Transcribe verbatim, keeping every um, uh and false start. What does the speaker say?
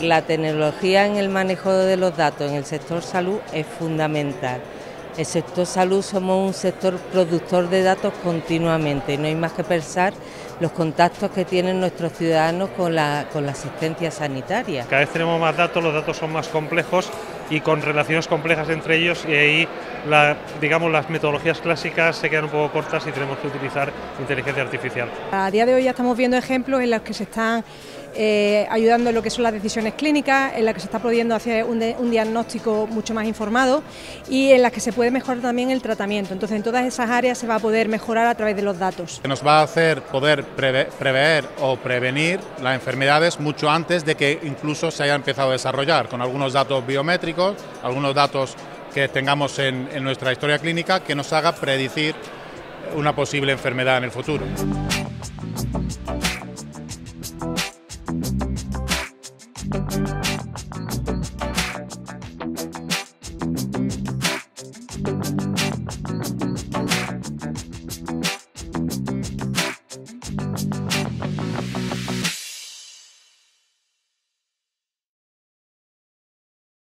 La tecnología en el manejo de los datos en el sector salud es fundamental. El sector salud somos un sector productor de datos continuamente y no hay más que pensar los contactos que tienen nuestros ciudadanos con la, con la asistencia sanitaria. Cada vez tenemos más datos, los datos son más complejos y con relaciones complejas entre ellos, y ahí la, digamos, las metodologías clásicas se quedan un poco cortas y tenemos que utilizar inteligencia artificial. A día de hoy ya estamos viendo ejemplos en los que se están eh, ayudando en lo que son las decisiones clínicas, en las que se está pudiendo hacer un, de, un diagnóstico mucho más informado y en las que se puede mejorar también el tratamiento. Entonces, en todas esas áreas se va a poder mejorar a través de los datos. Nos va a hacer poder preve, prever o prevenir las enfermedades mucho antes de que incluso se haya empezado a desarrollar, con algunos datos biométricos, algunos datos que tengamos en, en nuestra historia clínica que nos haga predecir una posible enfermedad en el futuro.